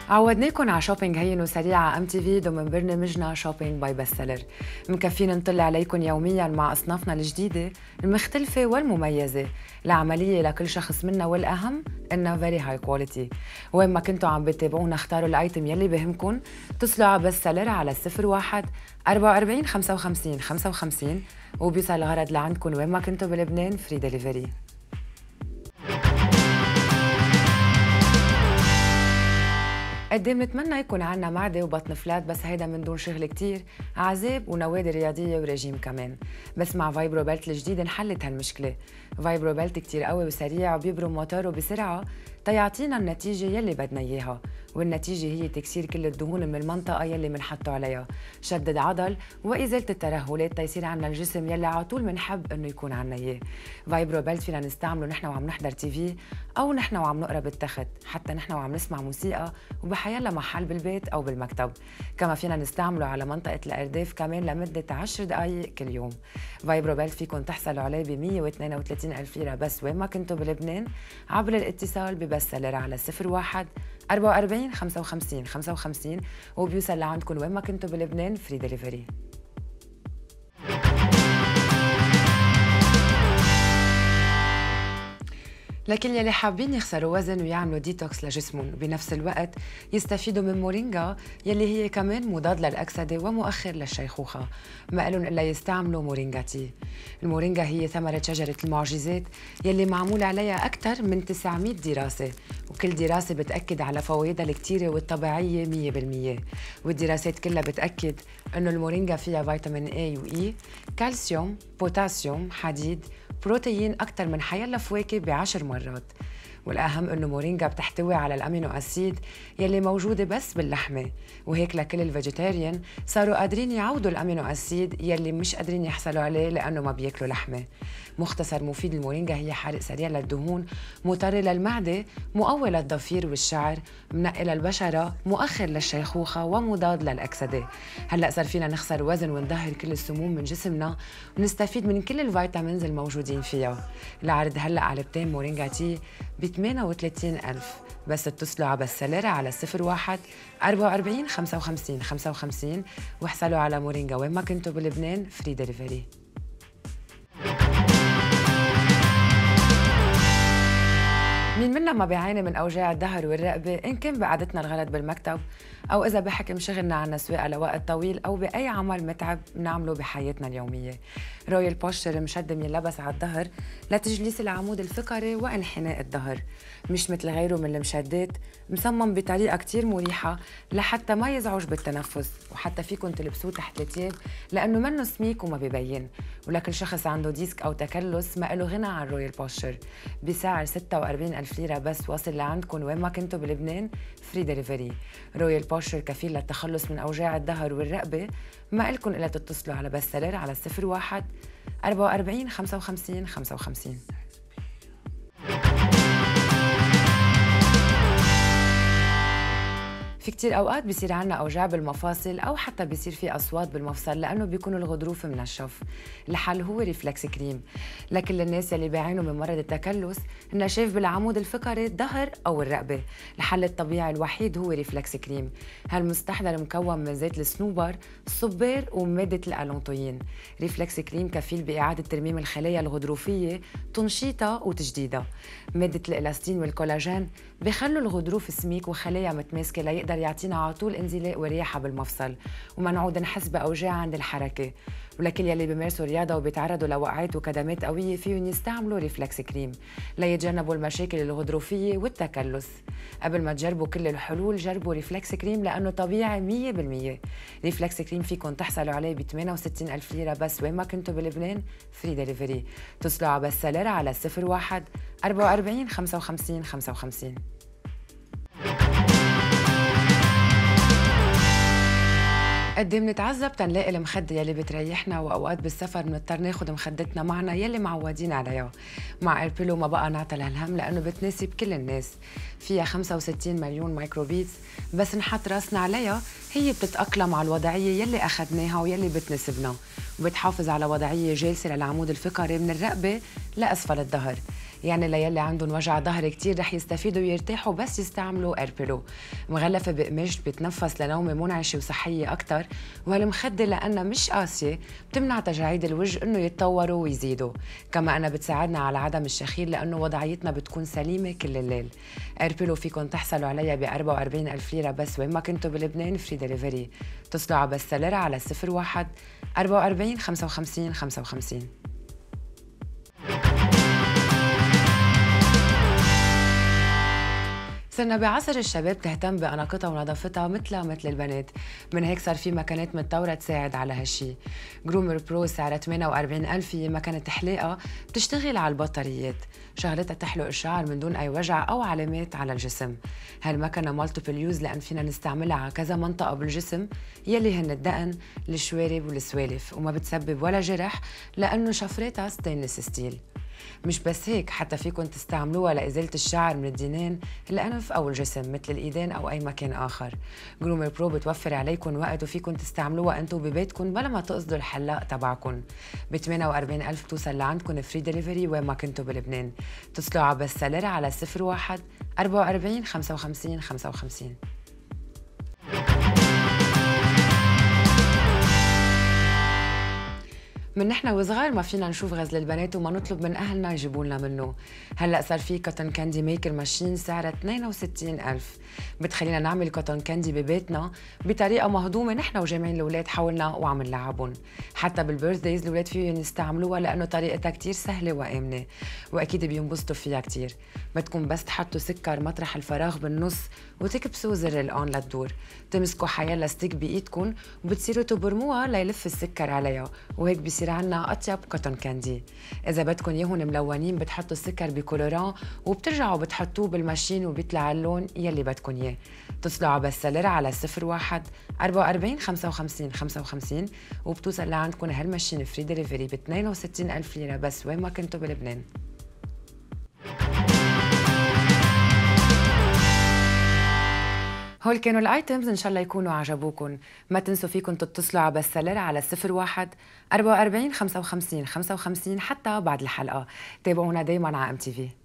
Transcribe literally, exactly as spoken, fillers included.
عودناكم على شوبينج هين وسريع على ام تي في ضمن برنامجنا شوبينج باي بستسيلر. مكفينا نطلع عليكم يوميا مع اصنافنا الجديده المختلفه والمميزه العمليه لكل شخص منا، والاهم انها فيري هاي كواليتي. وين ما كنتوا عم بتتابعونا اختاروا الايتم يلي بهمكم، اتصلوا على بستسيلر على صفر واحد أربعة وأربعين خمسة وخمسين خمسة وخمسين وبيوصل الغرض لعندكم وين ما كنتوا بلبنان فري ديليفري. قد ايه بنتمنى يكون عنا معدة وبطن فلات، بس هيدا من دون شغل كتير، عذاب ونوادي رياضية ورجيم كمان. بس مع فايبرو بيلت الجديد انحلت هالمشكلة. فايبرو بيلت كتير قوي وسريع وبيبرم موتوره بسرعة تيعطينا النتيجة يلي بدنا اياها، والنتيجة هي تكسير كل الدهون من المنطقة يلي منحطه عليها، شدد عضل وإزالة الترهلات تيصير عنا الجسم يلي على طول منحب انه يكون عنا اياه. فايبرو بيلت فينا نستعمله نحن وعم نحضر تي في او نحن وعم نقرا بالتخت، حتى نحن وعم نسمع موسيقى وبحيلا محل بالبيت او بالمكتب. كما فينا نستعمله على منطقة الارداف كمان لمدة عشر دقائق كل يوم. فايبرو بيلت فيكم تحصلوا عليه ب مية واثنين وثلاثين ألف ليرة بس وين ما كنتوا بلبنان، عبر الاتصال ببستسيلر على صفر واحد أربعة وأربعين خمسة وخمسين خمسة وخمسين وبيوصل لعندكم وين ما كنتوا بلبنان فري ديليفري. لكن يلي حابين يخسروا وزن ويعملوا ديتوكس لجسمهم وبنفس الوقت يستفيدوا من مورينجا يلي هي كمان مضاد للأكسدة ومؤخر للشيخوخة، ما قالن إلا يستعملوا مورينجا تي. المورينجا هي ثمرة شجرة المعجزات يلي معمول عليها أكثر من تسعمية دراسة، وكل دراسة بتأكد على فوائدها الكتيرة والطبيعية مية بالمية. والدراسات كلها بتأكد إنه المورينجا فيها فيتامين A و E، كالسيوم، بوتاسيوم، حديد، بروتين أكثر من حيلا فواكه بعشر مرات. والأهم إنه مورينجا بتحتوي على الأمينو أسيد يلي موجودة بس باللحمة، وهيك لكل الفيجيتيريان صاروا قادرين يعوضوا الأمينو أسيد يلي مش قادرين يحصلوا عليه لأنه ما بياكلوا لحمة. مختصر مفيد المورينجا هي حرق سريع للدهون، مطري للمعدة، مقوي للضفير والشعر، منقي للبشرة، مؤخر للشيخوخة ومضاد للأكسدة. هلأ صار فينا نخسر وزن ونظهر كل السموم من جسمنا ونستفيد من كل الفيتامينز الموجودين فيها. العرض هلأ علبتين مورينجا تي ب ثمانية وثلاثين ألف، بس اتصلوا على بستسيلر على صفر واحد أربعة وأربعين خمسة وخمسين خمسة وخمسين واحصلوا على مورينجا وين ما كنتوا بلبنان فري ديليفري. مين منا ما بيعاني من أوجاع الظهر والرقبة، إن كان بقعدتنا الغلط بالمكتب أو إذا بحكم شغلنا عنا سواقة لوقت طويل أو بأي عمل متعب بنعمله بحياتنا اليومية. رويال بوستشر مشد ينلبس على الظهر لتجليس العمود الفقري وانحناء الظهر، مش مثل غيره من المشدات، مصمم بطريقة كتير مريحة لحتى ما يزعج بالتنفس، وحتى فيكن تلبسوه تحت الثياب لأنه منه سميك وما بيبين. ولكل شخص عنده ديسك أو تكلس ما له غنى عن رويال بوستشر، بسعر ستة وأربعين ألف ليرة بس واصل لعندكم وين ما كنتوا بلبنان فري ديليفري. رويال بوستشر كفيل للتخلص من أوجاع الظهر والرقبة، ما إلكن إلا تتصلوا على بستسيلر على صفر واحد أربعة وأربعين خمسة وخمسين خمسة وخمسين. في كتير أوقات بيصير عنا أوجاع بالمفاصل أو حتى بيصير في أصوات بالمفصل لأنه بيكون الغضروف منشف. الحل هو ريفلكس كريم لكل الناس يلي بيعانوا من مرض التكلس، النشاف بالعمود الفقري، الظهر أو الرقبة. الحل الطبيعي الوحيد هو ريفلكس كريم. هالمستحضر مكون من زيت الصنوبر، الصبار ومادة الألونتوين. ريفلكس كريم كفيل بإعادة ترميم الخلايا الغضروفية، تنشيطها وتجديدها. مادة الإلاستين والكولاجين بيخلوا الغضروف سميك وخلايا متماسكة ليقدر يعطينا على طول انزلاق ورياحة بالمفصل وما نعود نحس بأوجاع عند الحركة. ولكل يلي بيمارسوا رياضة وبيتعرضوا لوقعات وكدمات قوية فيهم يستعملوا ريفلكس كريم ليتجنبوا المشاكل الغضروفية والتكلس. قبل ما تجربوا كل الحلول جربوا ريفلكس كريم لأنه طبيعي مية بالمية. ريفلكس كريم فيكم تحصلوا عليه ب ثمانية وستين ألف ليرة بس وين ما كنتوا بلبنان فري ديليفري. اتصلوا على بستسيلر على صفر واحد أربعة وأربعين خمسة وخمسين خمسة وخمسين. قد ايه بنتعذب تنلاقي المخدة يلي بتريحنا، واوقات بالسفر بنضطر ناخد مخدتنا معنا يلي معودين عليها. مع ايربيلو ما بقى نعطل هالهم لانه بتناسب كل الناس، فيها خمسة وستين مليون مايكروبيتس، بس نحط راسنا عليها هي بتتأقلم على الوضعية يلي اخذناها ويلي بتناسبنا، وبتحافظ على وضعية جالسة للعمود الفقري من الرقبة لأسفل الظهر. يعني ليلي عندهم وجع ظهر كتير رح يستفيدوا ويرتاحوا بس يستعملوا ايربيلو. مغلفة بقماش بتنفس لنومة منعشة وصحية أكتر، وهالمخدة لأنها مش قاسية بتمنع تجاعيد الوجه إنه يتطوروا ويزيدوا، كما أنها بتساعدنا على عدم الشخير لأنه وضعيتنا بتكون سليمة كل الليل. ايربيلو فيكن تحصلوا عليها ب أربعة وأربعين ألف ليرة بس وين ما كنتوا بلبنان، فري دليفري. اتصلوا على بستسيلر على صفر واحد أربعة وأربعين خمسة وخمسين خمسة وخمسين. صرنا بعصر الشباب تهتم بأناقتها ونظافتها مثلها مثل البنات، من هيك صار في مكانات متطورة تساعد على هالشي. جرومر برو سعرها ثمانية وأربعين ألف، هي مكنة حلاقة بتشتغل على البطاريات، شغلتها تحلق الشعر من دون أي وجع أو علامات على الجسم. هالمكنة مالتيبل يوز لأن فينا نستعملها على كذا منطقة بالجسم يلي هن الدقن، الشوارب والسوالف، وما بتسبب ولا جرح لأنه شفراتها ستينلس ستيل. مش بس هيك، حتى فيكن تستعملوها لإزالة الشعر من الدينين، الأنف أو الجسم مثل الإيدين أو أي مكان آخر. جرومر برو بتوفر عليكم وقت وفيكن تستعملوها أنتو ببيتكن بلا ما تقصدوا الحلاق تبعكن. ب ثمانية وأربعين ألف بتوصل لعندكن فري دليفري وين ما كنتوا بلبنان. اتصلوا على بستسيلر على صفر واحد أربعة وأربعين خمسة وخمسين خمسة وخمسين. من نحن وصغار ما فينا نشوف غزل البنات وما نطلب من اهلنا يجيبوا لنا منه. هلا صار في كوتون كاندي ميكر ماشين سعرها اثنين وستين ألف، بتخلينا نعمل كوتون كاندي ببيتنا بطريقه مهضومه نحن وجامعين الاولاد حولنا وعم نلعبهم. حتى بالبيرث دايز الاولاد فيهم يستعملوها لانه طريقتها كتير سهله وامنه، واكيد بينبسطوا فيها كتير. بدكم بس تحطوا سكر مطرح الفراغ بالنص وتكبسوا زر الاون للدور، تمسكوا حيلا ستيك بايدكم وبتصيروا تبرموها ليلف السكر عليها، وهيك بيصير عنا أطيب كوتون كاندي. إذا بدكم يهون ملونين بتحطوا السكر بكولوران وبترجعوا بتحطوه بالماشين وبيطلع اللون يلي بدكم إياه. اتصلوا على بستسيلر على صفر واحد أربعة وأربعين خمسة وخمسين خمسة وخمسين وبتوصل لعندكم هالماشين فري دليفري ب اثنين وستين ألف ليرة بس وين ما كنتوا بلبنان. هول كانوا الايتمز، ان شاء الله يكونوا عجبوكم. ما تنسوا فيكم تتصلوا على بستسيلر على صفر واحد أربعة وأربعين خمسة وخمسين خمسة وخمسين حتى بعد الحلقه. تابعونا دايما على ام تي في.